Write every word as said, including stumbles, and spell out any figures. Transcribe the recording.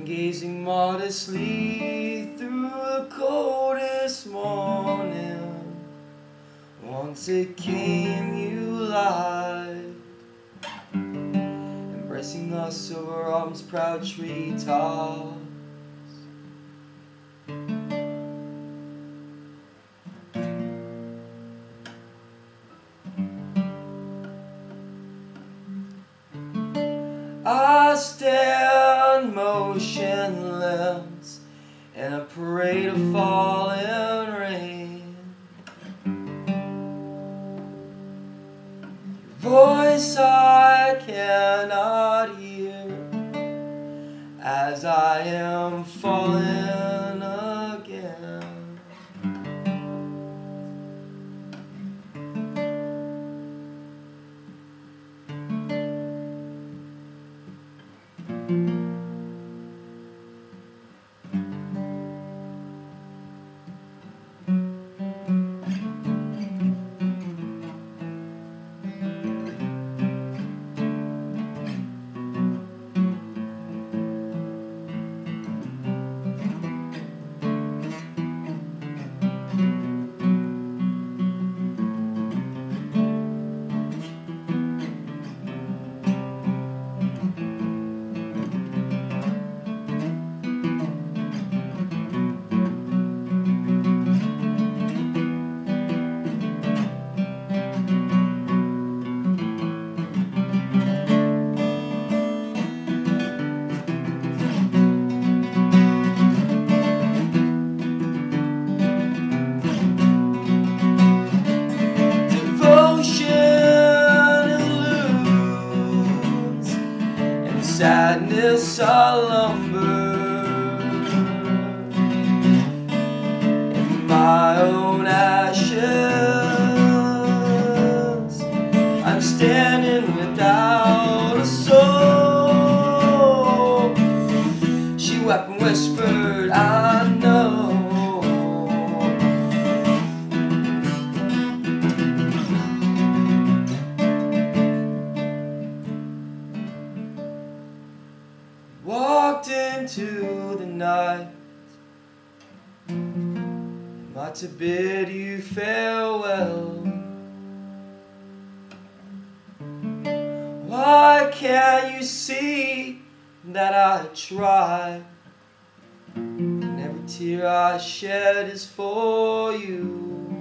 gazing modestly through the coldest morning. Once it came, you lied, embracing us over arms, proud treetops. I stand motionless in a parade of falling rain. Your voice I cannot hear as I am falling again. Sadness I lumber in my own ashes. I'm standing without a soul. She wept and whispered, I know. Walked into the night, not to bid you farewell. Why can't you see that I try, and every tear I shed is for you?